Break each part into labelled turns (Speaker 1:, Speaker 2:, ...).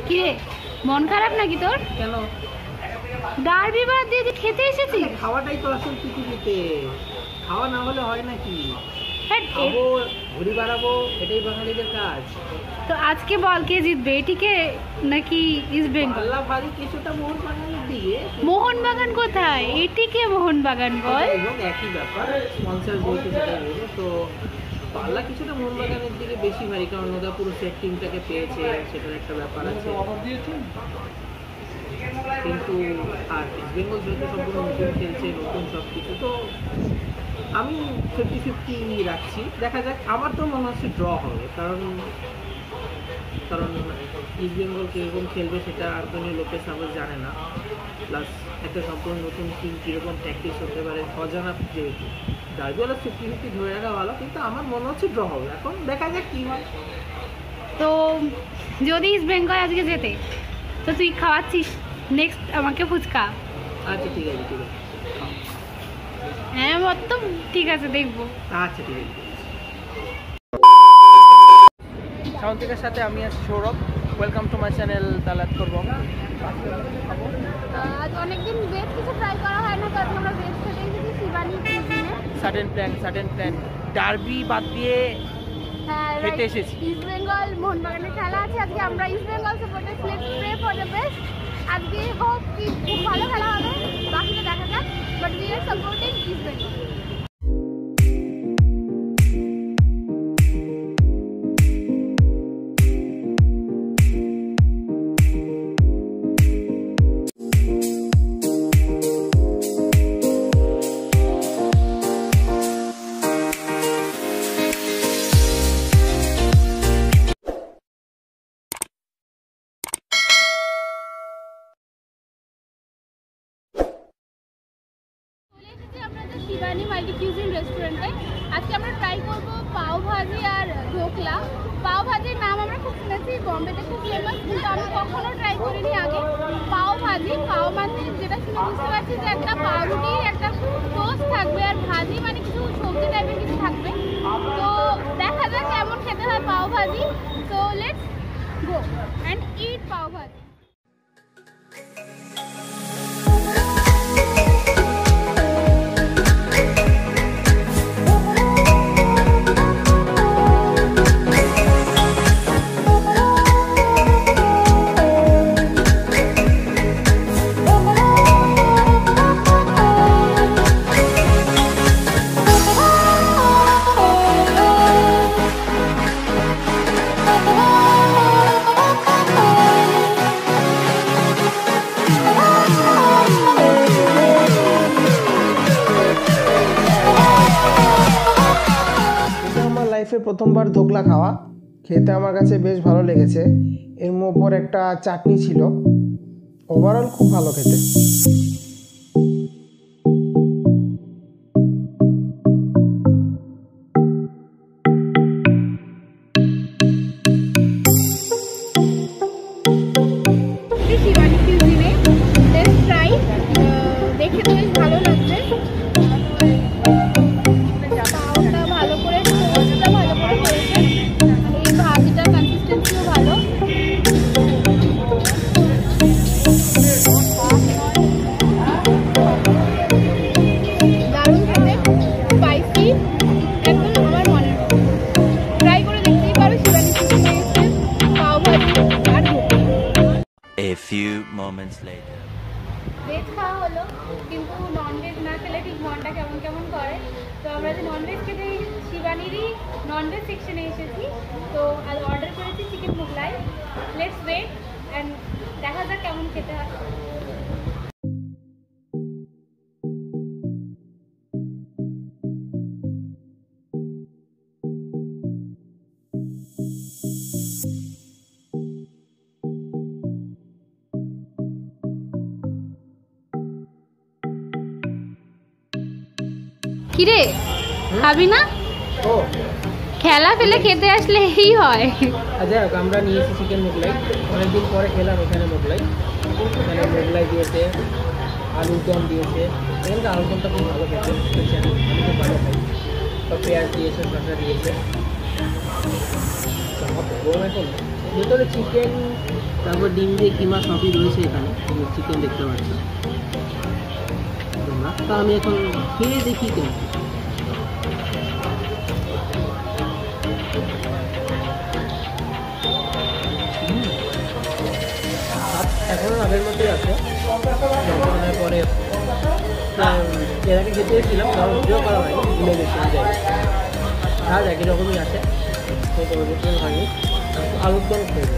Speaker 1: কিরে মন খারাপ নাকি তোর?
Speaker 2: কেন?
Speaker 1: ডার্বি বাদ দিয়ে তুই খেতে এসেছিস?
Speaker 2: খাওয়াটাই তো আসল পৃথিবীতে, খাওয়া না হলে হয় নাকি?
Speaker 1: খাবো,
Speaker 2: ঘুরি বাড়াবো, এটাই বাঙালিদের কাজ।
Speaker 1: তো আজকে বল কে জিতবে, এটিকে নাকি ইস্ট বেঙ্গল?
Speaker 2: আল্লাহ ভারী কিছুটা মোহনবাগানের দিকে।
Speaker 1: মোহনবাগান কোথায়? এটিকে মোহনবাগান বল।
Speaker 2: একই ব্যাপার, স্পন্সর যেহেতু সেটাই বলবো। তো পাল্লা কিছুটা মোহনবাগানের দিকে বেশি ভারী, কারণ ওরা পুরো সেট টিমটাকে পেয়েছে, সেটার একটা ব্যাপার আছে। কিন্তু আর ইস্ট বেঙ্গল যেহেতু সম্পূর্ণ নতুন খেলছে, নতুন সব কিছু, তো আমি 50-50 রাখছি। দেখা যাক। আমার তো মনে হচ্ছে ড্র হবে, কারণ ইস্ট বেঙ্গল কীরকম খেলবে সেটা আন্তোনিও লোপেস আমরা জানে না। প্লাস একটা সম্পূর্ণ নতুন টিম কীরকম প্র্যাকটিস হতে পারে অজানা, যেহেতু ডার্বিওয়ালা 50-50 ধরে রাখা ভালো, কিন্তু আমার মনে হচ্ছে ড্র হবে। এখন দেখা যাক কী হয়।
Speaker 1: তো যদি ইস্ট বেঙ্গল আজকে জেতে তো তুই খাওয়াচ্ছিস নেক্সট আমাকে ফুচকা?
Speaker 2: আচ্ছা ঠিক আছে, ঠিক আছে।
Speaker 1: হ্যাঁ মতম ঠিক আছে, দেখবো।
Speaker 2: আচ্ছা ঠিক আছে। সাউন্তিকার সাথে আমি আছি Sourav. Welcome to my channel তালাত করব।
Speaker 1: আজ অনেকদিন বেশ কিছু ট্রাই করা হয় না, কারণ আমরা বেশ খেতে এসেছি শিবানী কুইজিনে।
Speaker 2: সাডেন প্ল্যান ডার্বি বাদ দিয়ে খেতে এসেছি।
Speaker 1: ইস্ট বেঙ্গল মোহনবাগানের খেলা আছে আজকে, আমরা East Bengal supporters, let's pray for the best. আজকে হোপ কি খুব ভালো খেলা হবে, বাকিটা দেখা যাক, but we are supporting East Bengal. Shivani multicuisine রেস্টুরেন্টে আজকে আমরা ট্রাই করবো পাও ভাজি আর ঢোকলা। পাও ভাজির নাম আমরা খুব শুনেছি, বম্বেতে খুব ফেমাস, কিন্তু আমি কখনো ট্রাই করিনি আগে। পাও ভাজি, পাও মানে যেটা শুনে বুঝতে পারছি যে একটা পাউরুটি, একটা টোস্ট থাকবে, আর ভাজি মানে কিছু সবজি টাইপের কিছু থাকবে। তো দেখা যাক কেমন খেতে হয় পাও ভাজি। তো লেটস গো অ্যান্ড ইট পাও ভাজি।
Speaker 3: প্রথমবার ধোকলা খাওয়া, খেতে আমার কাছে বেশ ভালো লেগেছে। এর উপর একটা চাটনি ছিল, ওভারঅল খুব ভালো খেতে।
Speaker 1: শিবানী কুইজিনে লেটস ট্রাই, দেখে তো বেশ ভালো লাগছে। ভালো করে টোস্টটা ভালো করে করেছে, এই ভাজিটার কনসিস্টেন্সিও ভালো। দারুণ খেতে, স্পাইসি, একদম আমার মনের মতো। ট্রাই করে দেখতেই পারো শিবানী কুইজিনে এসে পাও ভাজি আর
Speaker 4: A few moments later.
Speaker 1: Veg খাওয়া হলো, কিন্তু ননভেজ না খেলে ঠিক মনটা কেমন কেমন করে। তো আমরা যে ননভেজ খেতে শিবানীরই ননভেজ সেকশনে এসেছি, তো আজ অর্ডার করেছি chicken Mughlai. Let's wait and দেখা যাক কেমন খেতে হয়। কিরে খাবি না?
Speaker 2: ও
Speaker 1: খেলা ফেলে খেতে আসলে এই হয়।
Speaker 2: আচ্ছা, আমরা নিয়েছি চিকেন মোগলাই, অনেকদিন পরে খেলাম এখানে মোগলাই। এখানে মোগলাই দিয়েছে, আলুর দম দিয়েছে। এখানকার আলুর দমটা খুব ভালো খেতে, আমি খুব ভালো খাই। তো পেঁয়াজ দিয়েছে, শসা দিয়েছে। গরম এখন ভেতরে চিকেন, তারপর ডিম দিয়ে কিমা সবই রয়েছে এখানে। চিকেন দেখতে পাচ্ছি তোমরা। তা আমি এখন খেয়ে দেখি কেন। এখনো আগের মধ্যেই আছে। যন্ত্রণার পরে এর আগে খেতে এসেছিলাম, কারণ ভিডিও করা হয়নি, ভুলে গেছি যাই। আর একই রকমই আছে, কোনো পরিবর্তন হয়নি। আলুর দম খেয়ে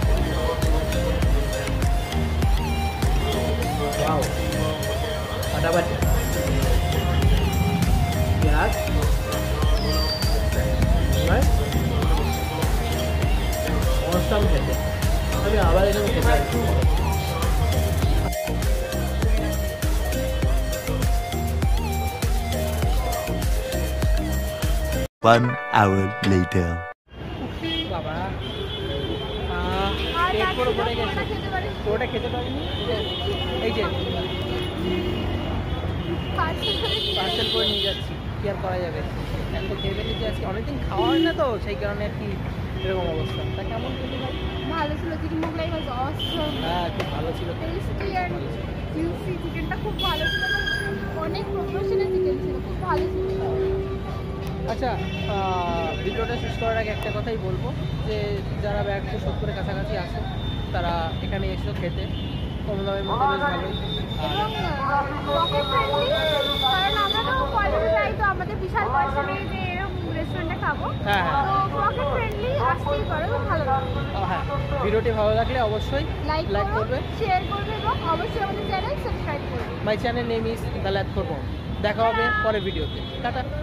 Speaker 2: ওয়াও, ফাটাফাটি পেঁয়াজ, অসম খেতে। আমি আবার এখানে খেতে আসছি।
Speaker 4: 1 hour later.
Speaker 2: বাবা পেট পুরো ভরে গেছে, পুরোটা খেতে পারিনি। এই যে পার্সেল করে নিয়ে যাচ্ছি, কি আর করা যাবে। এত খেয়ে ফেলেছি আজকে, অনেকদিন খাওয়া হয় না তো, সেই কারণে আর কি এরকম অবস্থা। তা কেমন খেতে ভাই?
Speaker 1: ভালো ছিল, চিকেন মোগলাই ওয়াজ অসম।
Speaker 2: হ্যাঁ, খুব ভালো ছিল।
Speaker 1: টেস্টি এন্ড জুসি, চিকেনটা খুব ভালো ছিল, অনেক প্রফেশনাল চিকেন ছিল, খুব ভালো ছিল।
Speaker 2: আচ্ছা, ভিডিওটা শেষ করার আগে একটা কথাই বলবো, যে যারা ব্যারাকপুর সোদপুরের কাছাকাছি আসো তারা এখানে এসো খেতে, কম দামের মধ্যে বেশ ভালোই।
Speaker 1: এবং পকেট ফ্রেন্ডলি, কারণ আমরা তো কলেজে যাই, তো আমাদের বিশাল পয়সা নেই যে এরকম রেস্টুরেন্টে খাবো।
Speaker 2: হ্যাঁ হ্যাঁ,
Speaker 1: তো পকেট ফ্রেন্ডলি, আসতেই পারো, ভালো লাগবে।
Speaker 2: হ্যাঁ, ভিডিওটি ভালো লাগলে অবশ্যই লাইক করবে,
Speaker 1: শেয়ার করবে এবং অবশ্যই আমাদের চ্যানেল সাবস্ক্রাইব করবে।
Speaker 2: My channel name is the lath for mom. দেখা হবে পরের ভিডিওতে। টাটা।